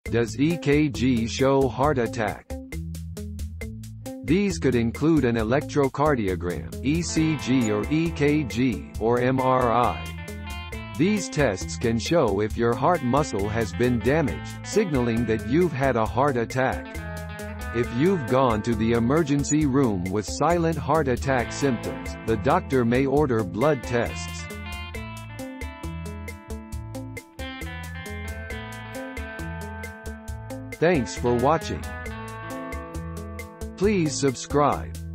Does EKG show heart attack? These could include an electrocardiogram, ECG or EKG, or MRI. These tests can show if your heart muscle has been damaged, signaling that you've had a heart attack. If you've gone to the emergency room with silent heart attack symptoms, the doctor may order blood tests. Thanks for watching. Please subscribe.